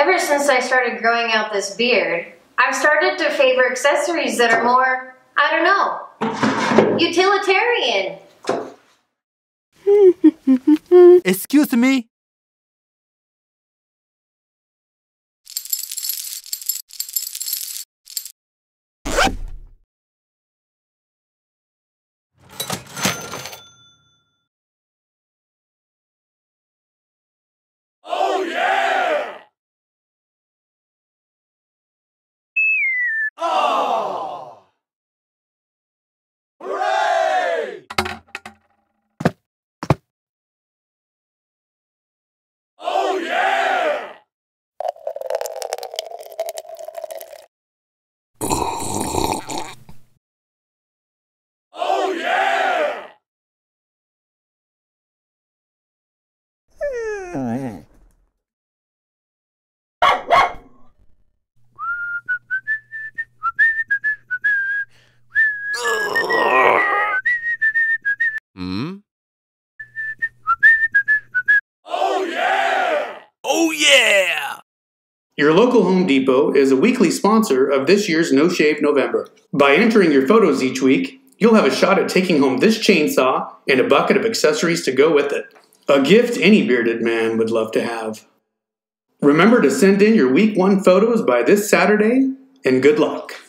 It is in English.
Ever since I started growing out this beard, I've started to favor accessories that are more, I don't know, utilitarian. Excuse me? Oh yeah! Oh! Hooray! Oh yeah! Oh yeah! Hmm? Oh yeah! Oh yeah! Your local Home Depot is a weekly sponsor of this year's No Shave November. By entering your photos each week, you'll have a shot at taking home this chainsaw and a bucket of accessories to go with it. A gift any bearded man would love to have. Remember to send in your week 1 photos by this Saturday, and good luck.